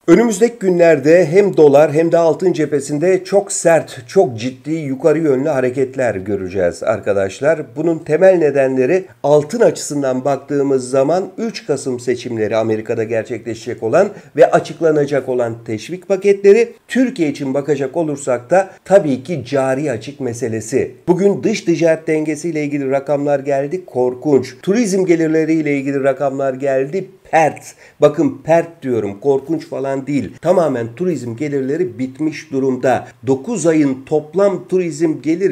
Önümüzdeki günlerde hem dolar hem de altın cephesinde çok sert, çok ciddi yukarı yönlü hareketler göreceğiz arkadaşlar. Bunun temel nedenleri altın açısından baktığımız zaman 3 Kasım seçimleri Amerika'da gerçekleşecek olan ve açıklanacak olan teşvik paketleri. Türkiye için bakacak olursak da tabii ki cari açık meselesi. Bugün dış ticaret dengesiyle ilgili rakamlar geldi, korkunç. Turizm gelirleriyle ilgili rakamlar geldi, pert. Bakın pert diyorum, korkunç falan değil. Tamamen turizm gelirleri bitmiş durumda. 9 ayın toplam turizm geliri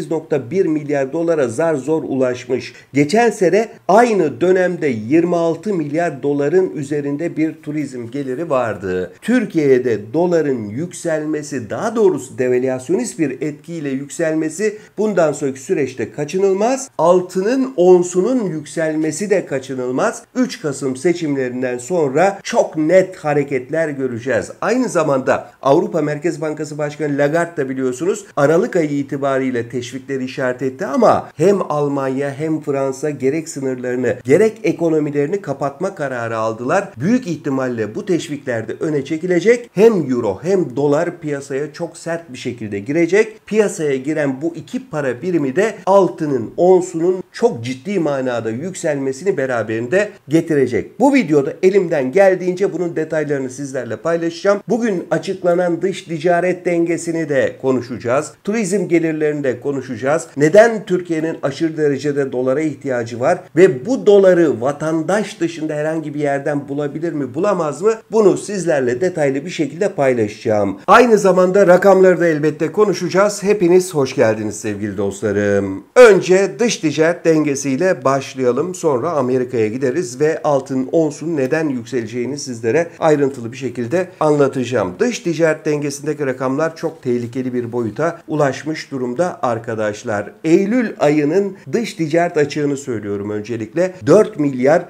8,1 milyar dolara zar zor ulaşmış. Geçen sene aynı dönemde 26 milyar doların üzerinde bir turizm geliri vardı. Türkiye'de doların yükselmesi, daha doğrusu devalüasyonist bir etkiyle yükselmesi bundan sonraki süreçte kaçınılmaz. Altının onsunun yükselmesi de kaçınılmaz. 3 Kasım seçimlerinden sonra çok net hareketler göreceğiz. Aynı zamanda Avrupa Merkez Bankası Başkanı Lagarde da biliyorsunuz Aralık ayı itibariyle teşvikleri işaret etti ama hem Almanya hem Fransa gerek sınırlarını gerek ekonomilerini kapatma kararı aldılar. Büyük ihtimalle bu teşvikler de öne çekilecek. Hem euro hem dolar piyasaya çok sert bir şekilde girecek. Piyasaya giren bu iki para birimi de altının onsunun çok ciddi manada yükselmesini beraberinde getirecek. Bu videoda elimden geldiğince bunun detaylarını sizlerle paylaşacağım. Bugün açıklanan dış ticaret dengesini de konuşacağız. Turizm gelirlerini de konuşacağız. Neden Türkiye'nin aşırı derecede dolara ihtiyacı var ve bu doları vatandaş dışında herhangi bir yerden bulabilir mi, bulamaz mı? Bunu sizlerle detaylı bir şekilde paylaşacağım. Aynı zamanda rakamları da elbette konuşacağız. Hepiniz hoş geldiniz sevgili dostlarım. Önce dış ticaret dengesiyle başlayalım. Sonra Amerika'ya gideriz ve altın onsun neden yükseleceğini sizlere ayrıntılı bir şekilde anlatacağım. Dış ticaret dengesindeki rakamlar çok tehlikeli bir boyuta ulaşmış durumda arkadaşlar. Eylül ayının dış ticaret açığını söylüyorum öncelikle. 4 milyar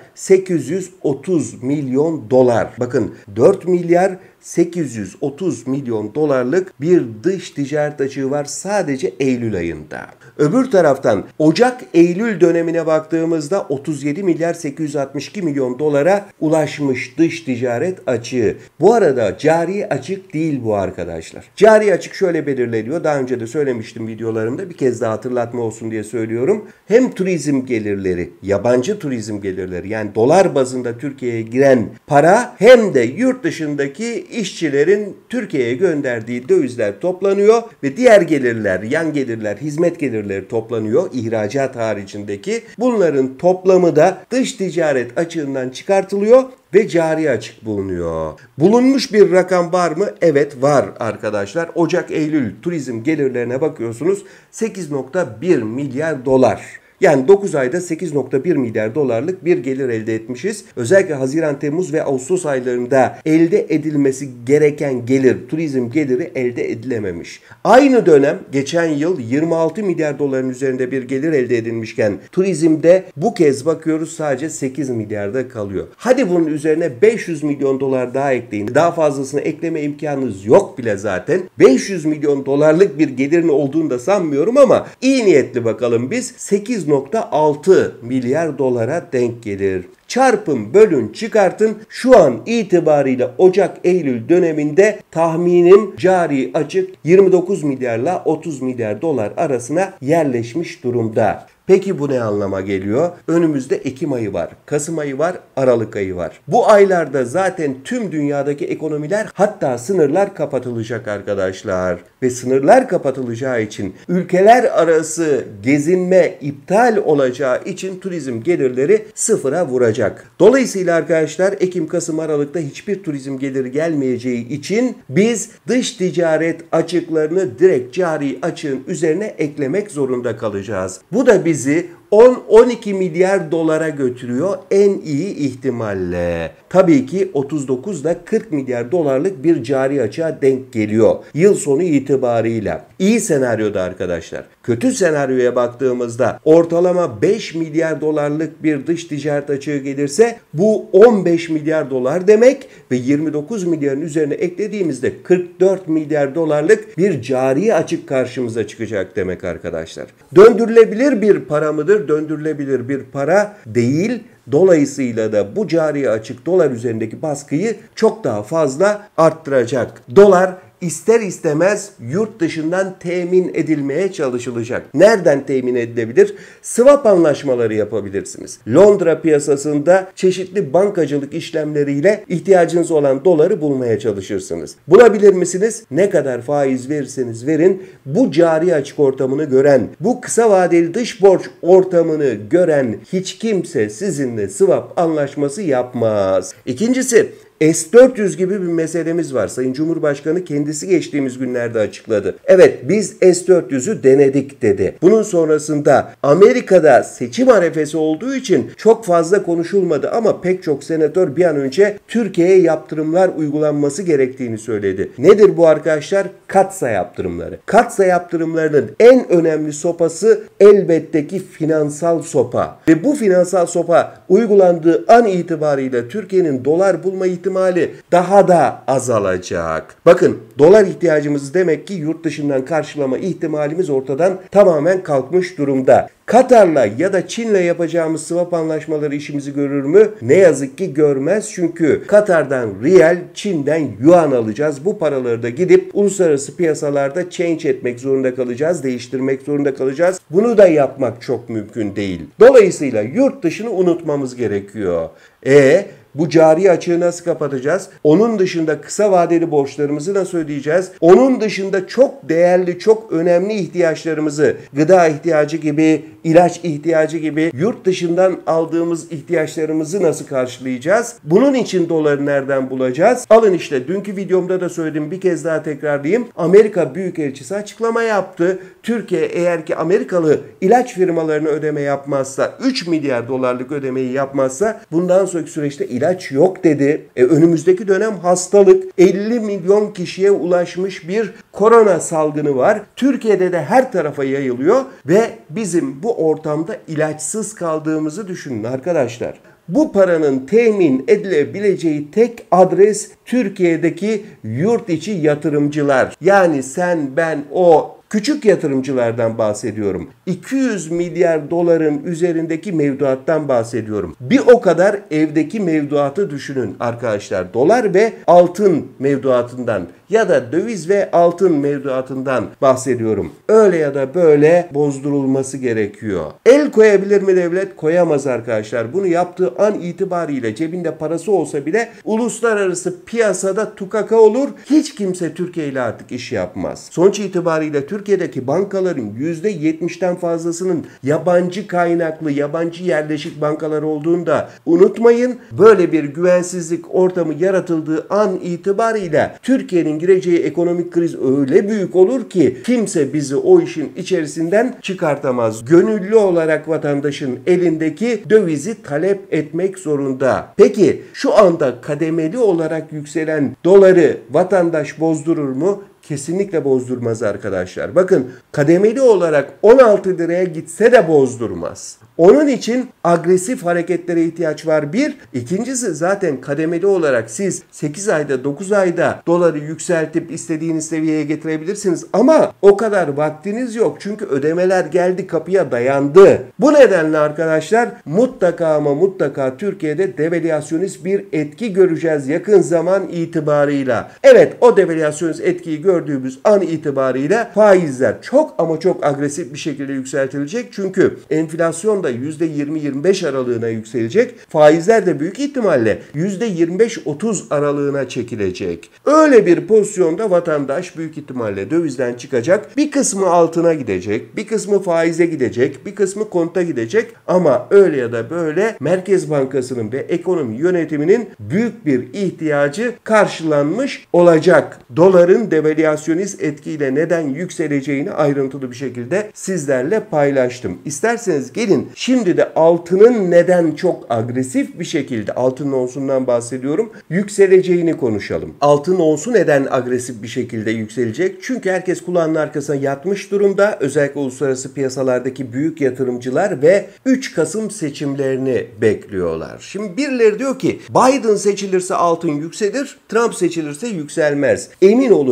830 milyon dolar. Bakın 4 milyar 830 milyon dolarlık bir dış ticaret açığı var sadece Eylül ayında. Öbür taraftan Ocak-Eylül dönemine baktığımızda 37 milyar 862 milyon dolara ulaşmış dış ticaret açığı. Bu arada cari açık değil bu arkadaşlar. Cari açık şöyle belirleniyor. Daha önce de söylemiştim videolarımda. Bir kez daha hatırlatma olsun diye söylüyorum. Hem turizm gelirleri, yabancı turizm gelirleri yani dolar bazında Türkiye'ye giren para hem de yurt dışındaki işçilerin Türkiye'ye gönderdiği dövizler toplanıyor ve diğer gelirler, yan gelirler, hizmet gelirleri toplanıyor ihracat haricindeki. Bunların toplamı da dış ticaret açığından çıkartılıyor ve cari açık bulunuyor. Bulunmuş bir rakam var mı? Evet var arkadaşlar. Ocak-Eylül turizm gelirlerine bakıyorsunuz 8,1 milyar dolar. Yani 9 ayda 8,1 milyar dolarlık bir gelir elde etmişiz. Özellikle Haziran, Temmuz ve Ağustos aylarında elde edilmesi gereken gelir, turizm geliri elde edilememiş. Aynı dönem geçen yıl 26 milyar doların üzerinde bir gelir elde edilmişken turizmde bu kez bakıyoruz sadece 8 milyarda kalıyor. Hadi bunun üzerine 500 milyon dolar daha ekleyin. Daha fazlasını ekleme imkanınız yok bile zaten. 500 milyon dolarlık bir gelirin olduğunu da sanmıyorum ama iyi niyetli bakalım biz 8,6 milyar dolara denk gelir. Çarpın, bölün, çıkartın. Şu an itibariyle Ocak-Eylül döneminde tahminim cari açık 29 milyarla 30 milyar dolar arasına yerleşmiş durumda. Peki bu ne anlama geliyor? Önümüzde Ekim ayı var, Kasım ayı var, Aralık ayı var. Bu aylarda zaten tüm dünyadaki ekonomiler hatta sınırlar kapatılacak arkadaşlar. Ve sınırlar kapatılacağı için ülkeler arası gezinme iptal olacağı için turizm gelirleri sıfıra vuracak. Dolayısıyla arkadaşlar Ekim, Kasım, Aralık'ta hiçbir turizm geliri gelmeyeceği için biz dış ticaret açıklarını direkt cari açığın üzerine eklemek zorunda kalacağız. Bu da bizi 10-12 milyar dolara götürüyor en iyi ihtimalle. Tabii ki 39 ile 40 milyar dolarlık bir cari açığa denk geliyor yıl sonu itibarıyla. İyi senaryoda arkadaşlar. Kötü senaryoya baktığımızda ortalama 5 milyar dolarlık bir dış ticaret açığı gelirse bu 15 milyar dolar demek ve 29 milyarın üzerine eklediğimizde 44 milyar dolarlık bir cari açık karşımıza çıkacak demek arkadaşlar. Döndürülebilir bir para mıdır? basılabilir, döndürülebilir bir para değil. Dolayısıyla da bu cari açık dolar üzerindeki baskıyı çok daha fazla arttıracak. Dolar ister istemez yurt dışından temin edilmeye çalışılacak. Nereden temin edilebilir? Swap anlaşmaları yapabilirsiniz. Londra piyasasında çeşitli bankacılık işlemleriyle ihtiyacınız olan doları bulmaya çalışırsınız. Bulabilir misiniz? Ne kadar faiz verirseniz verin, bu cari açık ortamını gören, bu kısa vadeli dış borç ortamını gören hiç kimse sizinle swap anlaşması yapmaz. İkincisi, S-400 gibi bir meselemiz var. Sayın Cumhurbaşkanı kendisi geçtiğimiz günlerde açıkladı. Evet, biz S-400'ü denedik dedi. Bunun sonrasında Amerika'da seçim arefesi olduğu için çok fazla konuşulmadı ama pek çok senatör bir an önce Türkiye'ye yaptırımlar uygulanması gerektiğini söyledi. Nedir bu arkadaşlar? Katsa yaptırımları. Katsa yaptırımlarının en önemli sopası elbette ki finansal sopa. Ve bu finansal sopa uygulandığı an itibariyle Türkiye'nin dolar bulma ihtimali daha da azalacak. Bakın, dolar ihtiyacımızı demek ki yurt dışından karşılama ihtimalimiz ortadan tamamen kalkmış durumda. Katar'la ya da Çin'le yapacağımız swap anlaşmaları işimizi görür mü? Ne yazık ki görmez, çünkü Katar'dan riyal, Çin'den yuan alacağız. Bu paraları da gidip uluslararası piyasalarda change etmek zorunda kalacağız, değiştirmek zorunda kalacağız. Bunu da yapmak çok mümkün değil. Dolayısıyla yurt dışını unutmamız gerekiyor. Bu cari açığı nasıl kapatacağız? Onun dışında kısa vadeli borçlarımızı nasıl ödeyeceğiz? Onun dışında çok değerli, çok önemli ihtiyaçlarımızı, gıda ihtiyacı gibi, ilaç ihtiyacı gibi yurt dışından aldığımız ihtiyaçlarımızı nasıl karşılayacağız? Bunun için doları nereden bulacağız? Alın işte, dünkü videomda da söyledim, bir kez daha tekrarlayayım. Amerika Büyükelçisi açıklama yaptı. Türkiye eğer ki Amerikalı ilaç firmalarına ödeme yapmazsa, 3 milyar dolarlık ödemeyi yapmazsa bundan sonraki süreçte ilaç yok dedi. Önümüzdeki dönem hastalık, 50 milyon kişiye ulaşmış bir korona salgını var. Türkiye'de de her tarafa yayılıyor ve bizim bu ortamda ilaçsız kaldığımızı düşünün arkadaşlar. Bu paranın temin edilebileceği tek adres Türkiye'deki yurt içi yatırımcılar. Yani sen, ben, o küçük yatırımcılardan bahsediyorum. 200 milyar doların üzerindeki mevduattan bahsediyorum. Bir o kadar evdeki mevduatı düşünün arkadaşlar. Dolar ve altın mevduatından ya da döviz ve altın mevduatından bahsediyorum. Öyle ya da böyle bozdurulması gerekiyor. El koyabilir mi devlet? Koyamaz arkadaşlar. Bunu yaptığı an itibariyle cebinde parası olsa bile uluslararası piyasada tukaka olur. Hiç kimse Türkiye ile artık iş yapmaz. Sonuç itibariyle Türkiye'deki bankaların %70'ten fazlasının yabancı kaynaklı, yabancı yerleşik bankalar olduğunu da unutmayın. Böyle bir güvensizlik ortamı yaratıldığı an itibariyle Türkiye'nin gireceği ekonomik kriz öyle büyük olur ki kimse bizi o işin içerisinden çıkartamaz. Gönüllü olarak vatandaşın elindeki dövizi talep etmek zorunda. Peki şu anda kademeli olarak yükselen doları vatandaş bozdurur mu? Kesinlikle bozdurmaz arkadaşlar. Bakın, kademeli olarak 16 liraya gitse de bozdurmaz. Onun için agresif hareketlere ihtiyaç var bir. İkincisi, zaten kademeli olarak siz 8 ayda 9 ayda doları yükseltip istediğiniz seviyeye getirebilirsiniz. Ama o kadar vaktiniz yok. Çünkü ödemeler geldi, kapıya dayandı. Bu nedenle arkadaşlar mutlaka ama mutlaka Türkiye'de devalüasyonist bir etki göreceğiz yakın zaman itibarıyla. Evet, o devalüasyonist etkiyi gördüğümüz an itibariyle faizler çok ama çok agresif bir şekilde yükseltilecek. Çünkü enflasyon da %20-25 aralığına yükselecek. Faizler de büyük ihtimalle %25-30 aralığına çekilecek. Öyle bir pozisyonda vatandaş büyük ihtimalle dövizden çıkacak. Bir kısmı altına gidecek, bir kısmı faize gidecek, bir kısmı konta gidecek. Ama öyle ya da böyle Merkez Bankası'nın ve ekonomi yönetiminin büyük bir ihtiyacı karşılanmış olacak. Doların devalüasyonist etkiyle neden yükseleceğini ayrıntılı bir şekilde sizlerle paylaştım. İsterseniz gelin şimdi de altının neden çok agresif bir şekilde, altın onsundan bahsediyorum, yükseleceğini konuşalım. Altın onsu neden agresif bir şekilde yükselecek? Çünkü herkes kulağının arkasına yatmış durumda. Özellikle uluslararası piyasalardaki büyük yatırımcılar ve 3 Kasım seçimlerini bekliyorlar. Şimdi birileri diyor ki Biden seçilirse altın yükselir, Trump seçilirse yükselmez. Emin olun, uluslararası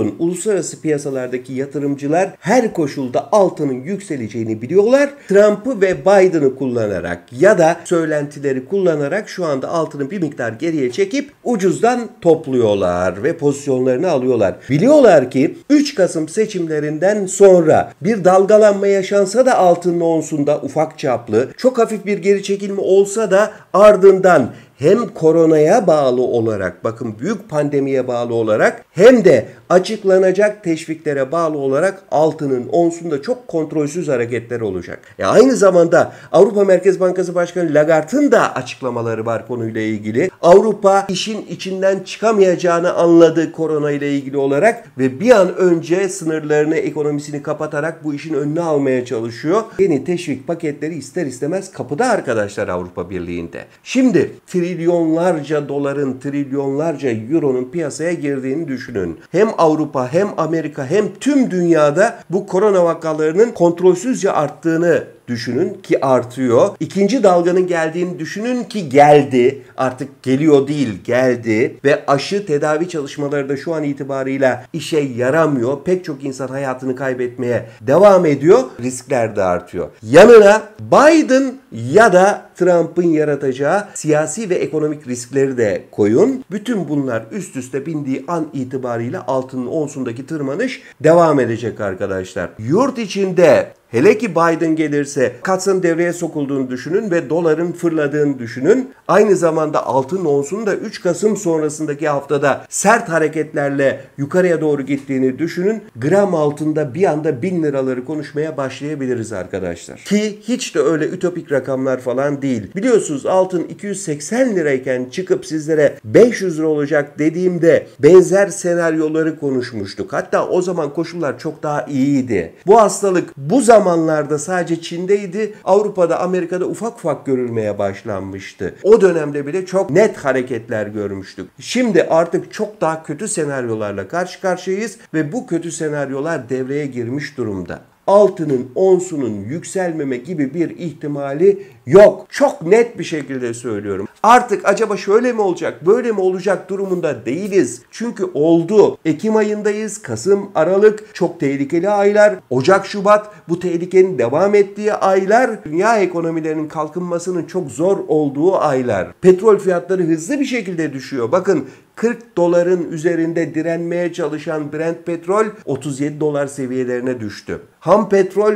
uluslararası piyasalardaki yatırımcılar her koşulda altının yükseleceğini biliyorlar. Trump'ı ve Biden'ı kullanarak ya da söylentileri kullanarak şu anda altını bir miktar geriye çekip ucuzdan topluyorlar ve pozisyonlarını alıyorlar. Biliyorlar ki 3 Kasım seçimlerinden sonra bir dalgalanma yaşansa da altının onsunda ufak çaplı, çok hafif bir geri çekilme olsa da ardından hem koronaya bağlı olarak, bakın büyük pandemiye bağlı olarak, hem de açıklanacak teşviklere bağlı olarak altının onsunda çok kontrolsüz hareketler olacak. Aynı zamanda Avrupa Merkez Bankası Başkanı Lagarde'ın da açıklamaları var konuyla ilgili. Avrupa işin içinden çıkamayacağını anladı korona ile ilgili olarak ve bir an önce sınırlarını, ekonomisini kapatarak bu işin önüne almaya çalışıyor. Yeni teşvik paketleri ister istemez kapıda arkadaşlar Avrupa Birliği'nde. Şimdi trilyonlarca doların, trilyonlarca euronun piyasaya girdiğini düşünün. Hem Avrupa hem Amerika hem tüm dünyada bu korona vakalarının kontrolsüzce arttığını düşünün ki artıyor. İkinci dalganın geldiğini düşünün ki geldi. Artık geliyor değil, geldi. Ve aşı tedavi çalışmaları da şu an itibarıyla işe yaramıyor. Pek çok insan hayatını kaybetmeye devam ediyor. Riskler de artıyor. Yanına Biden ya da Trump'ın yaratacağı siyasi ve ekonomik riskleri de koyun. Bütün bunlar üst üste bindiği an itibariyle altının onsundaki tırmanış devam edecek arkadaşlar. Yurt içinde hele ki Biden gelirse katsın devreye sokulduğunu düşünün ve doların fırladığını düşünün. Aynı zamanda altın onsunun da 3 Kasım sonrasındaki haftada sert hareketlerle yukarıya doğru gittiğini düşünün. Gram altında bir anda 1000 liraları konuşmaya başlayabiliriz arkadaşlar. Ki hiç de öyle ütopik rakamlar falan değil. Biliyorsunuz altın 280 lirayken çıkıp sizlere 500 lira olacak dediğimde benzer senaryoları konuşmuştuk. Hatta o zaman koşullar çok daha iyiydi. Bu hastalık bu zamanlarda sadece Çin'deydi. Avrupa'da, Amerika'da ufak ufak görülmeye başlanmıştı. O dönemde bile çok net hareketler görmüştük. Şimdi artık çok daha kötü senaryolarla karşı karşıyayız ve bu kötü senaryolar devreye girmiş durumda. Altının onsunun yükselmeme gibi bir ihtimali yok. Çok net bir şekilde söylüyorum. Artık acaba şöyle mi olacak, böyle mi olacak durumunda değiliz. Çünkü oldu. Ekim ayındayız, Kasım, Aralık çok tehlikeli aylar. Ocak, Şubat bu tehlikenin devam ettiği aylar. Dünya ekonomilerinin kalkınmasının çok zor olduğu aylar. Petrol fiyatları hızlı bir şekilde düşüyor. Bakın 40 doların üzerinde direnmeye çalışan Brent petrol 37 dolar seviyelerine düştü. Ham petrol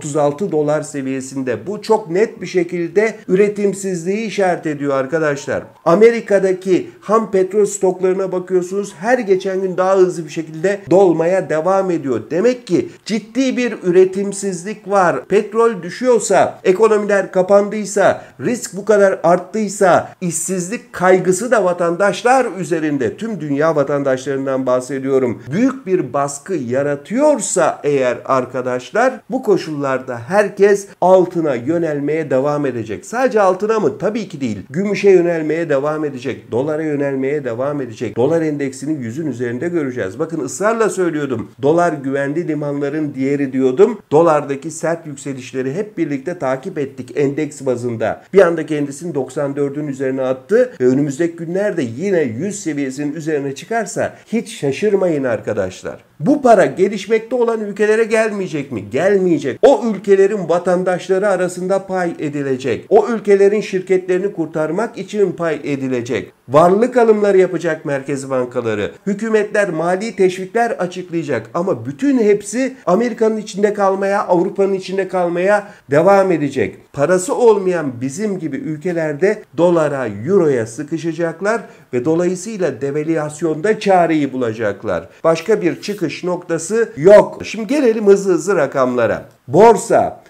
36 dolar seviyesinde. Bu çok net bir şekilde üretimsizliği işaret ediyor arkadaşlar. Amerika'daki ham petrol stoklarına bakıyorsunuz, her geçen gün daha hızlı bir şekilde dolmaya devam ediyor. Demek ki ciddi bir üretimsizlik var. Petrol düşüyorsa, ekonomiler kapandıysa, risk bu kadar arttıysa, işsizlik kaygısı da vatandaşlar üzerinde, tüm dünya vatandaşlarından bahsediyorum, büyük bir baskı yaratıyorsa eğer arkadaşlar, bu koşullarda herkes altına yönelmeye devam edecek. Sadece altına mı? Tabii ki değil. Gümüşe yönelmeye devam edecek. Dolara yönelmeye devam edecek. Dolar endeksini 100'ün üzerinde göreceğiz. Bakın ısrarla söylüyordum. Dolar güvenli limanların diğeri diyordum. Dolardaki sert yükselişleri hep birlikte takip ettik endeks bazında. Bir anda kendisini 94'ün üzerine attı ve önümüzdeki günlerde yine 100 seviyesinin üzerine çıkarsa hiç şaşırmayın arkadaşlar. Bu para gelişmekte olan ülkelere gelmeyecek mi? Gelmeyecek. O ülkelerin vatandaşları arasında pay edilecek. O ülkelerin şirketlerini kurtarmak için pay edilecek. Varlık alımları yapacak merkez bankaları. Hükümetler mali teşvikler açıklayacak. Ama bütün hepsi Amerika'nın içinde kalmaya, Avrupa'nın içinde kalmaya devam edecek. Parası olmayan bizim gibi ülkelerde dolara, euroya sıkışacaklar ve dolayısıyla devalüasyonda çareyi bulacaklar. Başka bir çıkış noktası yok. Şimdi gelelim hızlı hızlı rakamlara. Borsa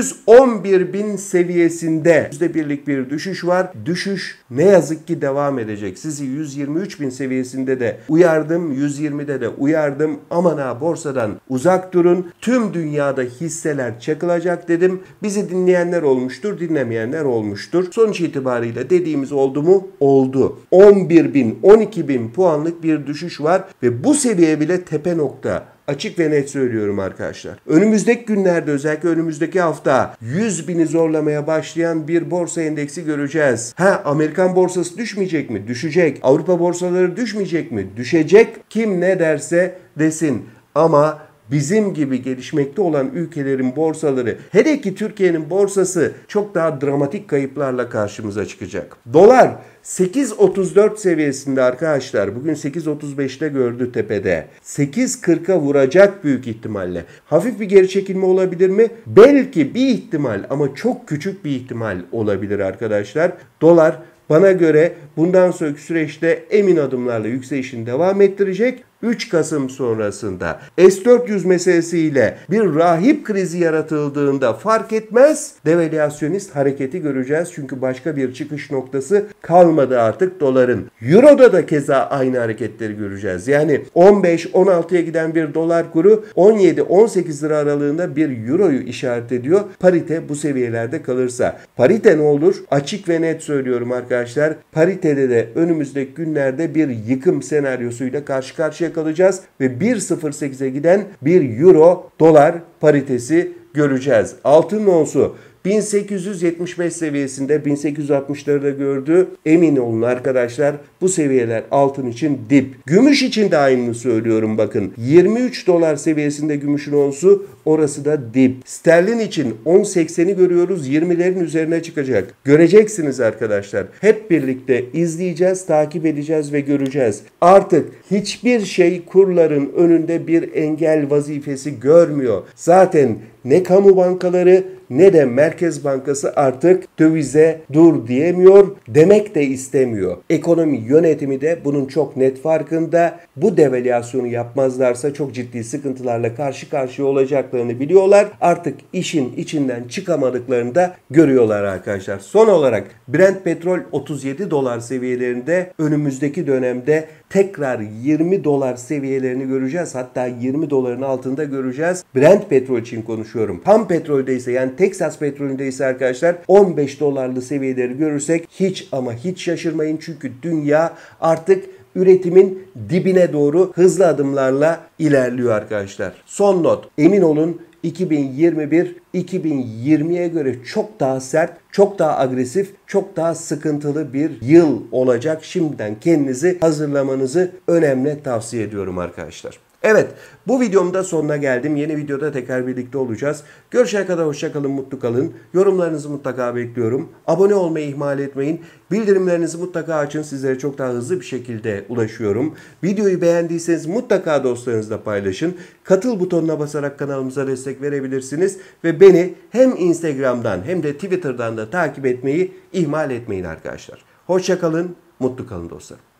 111.000 seviyesinde %1'lik bir düşüş var. Düşüş ne yazık ki devam edecek. Sizi 123.000 seviyesinde de uyardım, 120'de de uyardım. Aman ha, borsadan uzak durun. Tüm dünyada hisseler çakılacak dedim. Bizi dinleyenler olmuştur, dinlemeyenler olmuştur. Sonuç itibariyle dediğimiz oldu mu? Oldu. 11.000, 12.000 puanlık bir düşüş var ve bu seviye bile tepe nokta. Açık ve net söylüyorum arkadaşlar. Önümüzdeki günlerde, özellikle önümüzdeki hafta 100.000'i zorlamaya başlayan bir borsa endeksi göreceğiz. Amerikan borsası düşmeyecek mi? Düşecek. Avrupa borsaları düşmeyecek mi? Düşecek. Kim ne derse desin. Ama bizim gibi gelişmekte olan ülkelerin borsaları, hele ki Türkiye'nin borsası çok daha dramatik kayıplarla karşımıza çıkacak. Dolar 8.34 seviyesinde arkadaşlar. Bugün 8.35'te gördü tepede. 8.40'a vuracak büyük ihtimalle. Hafif bir geri çekilme olabilir mi? Belki bir ihtimal ama çok küçük bir ihtimal olabilir arkadaşlar. Dolar bana göre bundan sonraki süreçte emin adımlarla yükselişini devam ettirecek. 3 Kasım sonrasında S-400 meselesiyle bir rahip krizi yaratıldığında fark etmez, devalüasyonist hareketi göreceğiz. Çünkü başka bir çıkış noktası kalmadı artık doların. Euro'da da keza aynı hareketleri göreceğiz. Yani 15-16'ya giden bir dolar kuru 17-18 lira aralığında bir Euro'yu işaret ediyor. Parite bu seviyelerde kalırsa. Parite ne olur? Açık ve net söylüyorum arkadaşlar. Paritede de önümüzdeki günlerde bir yıkım senaryosuyla karşı karşıya kalacağız ve 1.08'e giden bir euro dolar paritesi göreceğiz. Altın onsu 1875 seviyesinde, 1860'ları da gördü. Emin olun arkadaşlar, bu seviyeler altın için dip. Gümüş için de aynını söylüyorum bakın. 23 dolar seviyesinde gümüşün onsu, orası da dip. Sterlin için 10.80'i görüyoruz. 20'lerin üzerine çıkacak. Göreceksiniz arkadaşlar. Hep birlikte izleyeceğiz, takip edeceğiz ve göreceğiz. Artık hiçbir şey kurların önünde bir engel vazifesi görmüyor. Zaten ne kamu bankaları ne de Merkez Bankası artık dövize dur diyemiyor, demek de istemiyor. Ekonomi yönetimi de bunun çok net farkında. Bu devalüasyonu yapmazlarsa çok ciddi sıkıntılarla karşı karşıya olacaklarını biliyorlar. Artık işin içinden çıkamadıklarını da görüyorlar arkadaşlar. Son olarak Brent petrol 37 dolar seviyelerinde, önümüzdeki dönemde tekrar 20 dolar seviyelerini göreceğiz. Hatta 20 doların altında göreceğiz. Brent petrol için konuşuyorum. Ham petrolde ise, yani Texas petrolünde ise arkadaşlar 15 dolarlı seviyeleri görürsek hiç ama hiç şaşırmayın. Çünkü dünya artık üretimin dibine doğru hızlı adımlarla ilerliyor arkadaşlar. Son not, emin olun 2021 2020'ye göre çok daha sert, çok daha agresif, çok daha sıkıntılı bir yıl olacak. Şimdiden kendinizi hazırlamanızı önemli tavsiye ediyorum arkadaşlar. Evet, bu videomun da sonuna geldim. Yeni videoda tekrar birlikte olacağız. Görüşene kadar hoşça kalın, mutlu kalın. Yorumlarınızı mutlaka bekliyorum. Abone olmayı ihmal etmeyin. Bildirimlerinizi mutlaka açın. Sizlere çok daha hızlı bir şekilde ulaşıyorum. Videoyu beğendiyseniz mutlaka dostlarınızla paylaşın. Katıl butonuna basarak kanalımıza destek verebilirsiniz. Ve beni hem Instagram'dan hem de Twitter'dan da takip etmeyi ihmal etmeyin arkadaşlar. Hoşça kalın, mutlu kalın dostlarım.